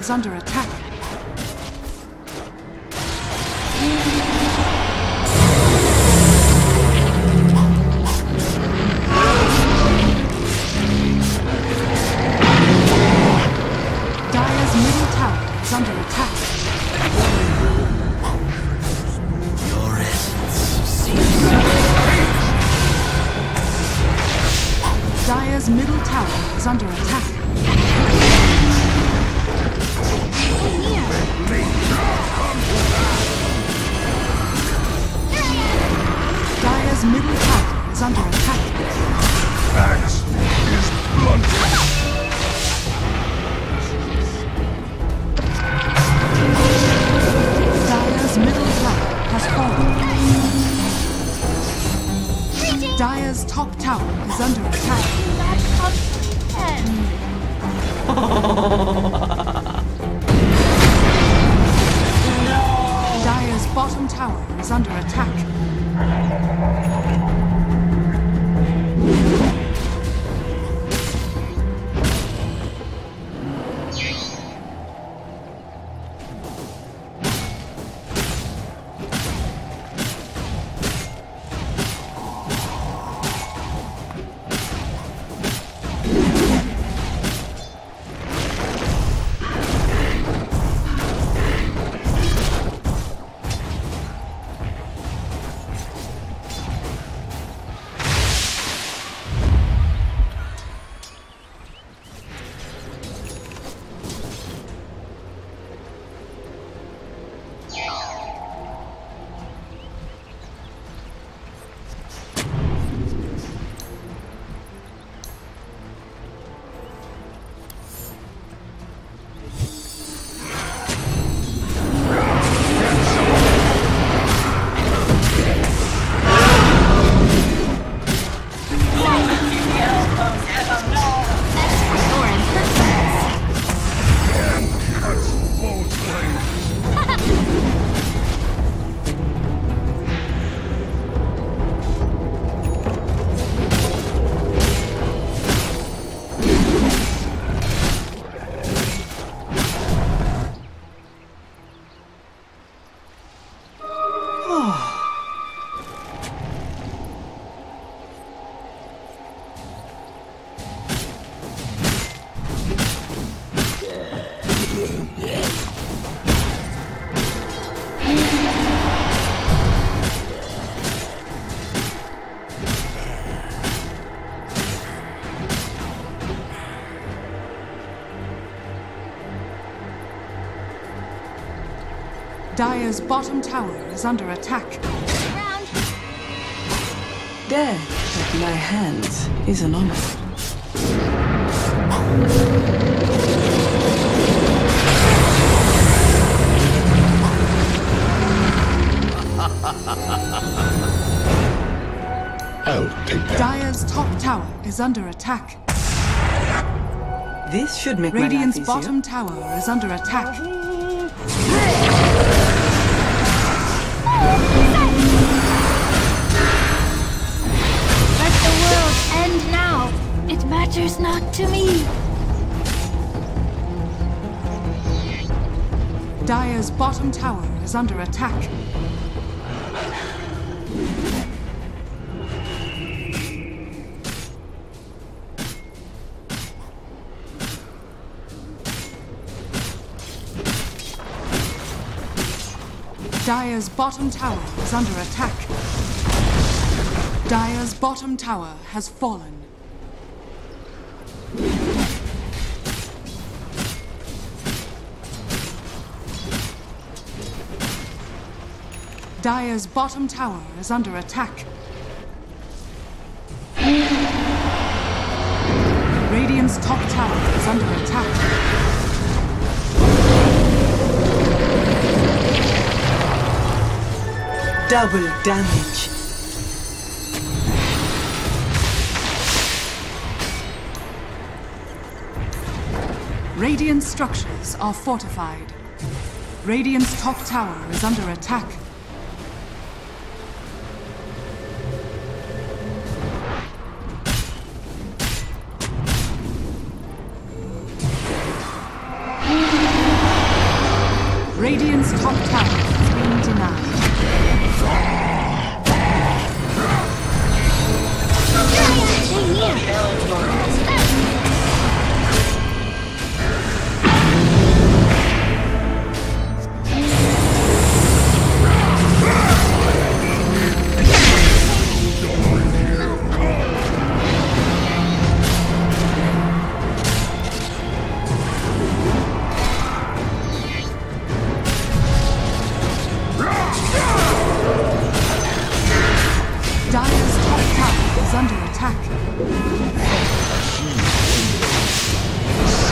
is under attack. Dire's middle tower is under attack. Your essence seems Dire's middle tower is under attack. Dire's middle tower is under attack. Axe is blunted. Dire's middle tower has fallen. Dire's top tower is under attack. Not comprehend. Dire's bottom tower is under attack. Dire's bottom tower is under attack. Round. Death at my hands is an honor. I'll take that. Dire's top tower is under attack. This should make Radiant's my life easier. bottom tower is under attack. Let the world end now. It matters not to me. Dire's bottom tower is under attack. Dire's bottom tower is under attack. Dire's bottom tower has fallen. Dire's bottom tower is under attack. Radiant's top tower is under attack. Double damage. Radiant structures are fortified. Radiant's top tower is under attack. Radiant's top tower has been denied. Stay near. Dire's top tower is under attack.